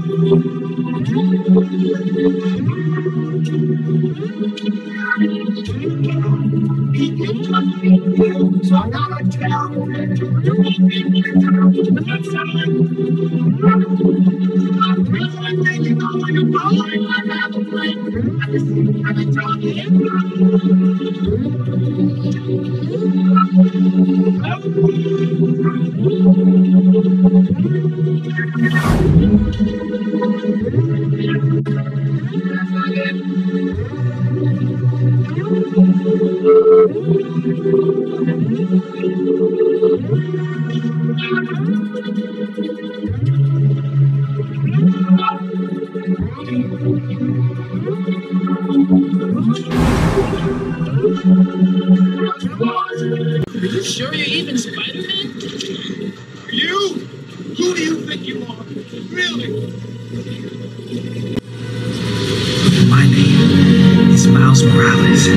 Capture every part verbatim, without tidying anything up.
So I gotta tell Are you sure you're even Spider-Man? you. Who do you think you are? Really? My name is Miles Morales.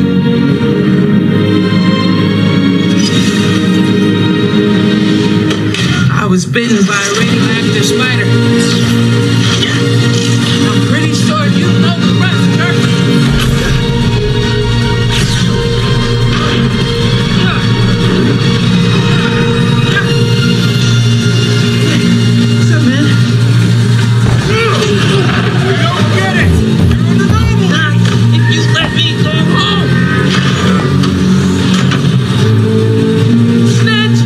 I was bitten by a radioactive spider. I'm pretty sure you know the rest, Kirk. What's up, man? You don't get it. You're in the normal. Nah, if you let me go home. Snitch!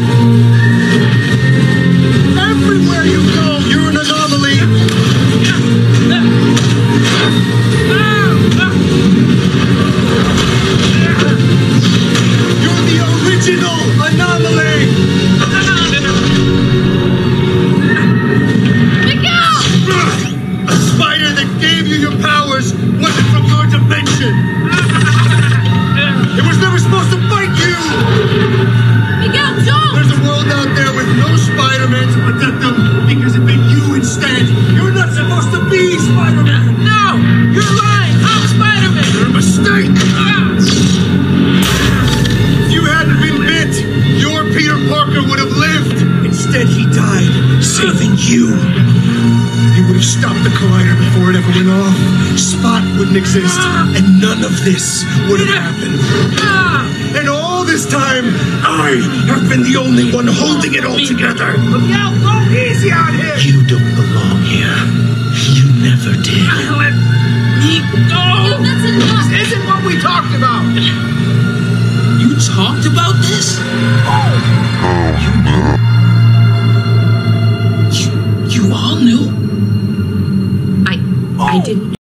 Everywhere you go, you're an anomaly. You're the original anomaly. A spider that gave you your powers wasn't from your dimension. It was never supposed to fight you. Miguel, don't! There's a world out there with no Spider-Man to protect them because it been you instead. You're not supposed to be Spider-Man. No! You're lying! I'm Spider-Man! You're a mistake. If you hadn't been bit, your Peter Parker would have lived. Instead, he died, saving you. You would have stopped the collider before it ever went off. Spot wouldn't exist, and none of this would have happened. And all this time, I have been the only one holding it all together. Miguel, go easy out here! You don't belong here. You never did. Let me go! That's enough! This isn't what we talked about! You talked about this? You, you all knew? I... I didn't...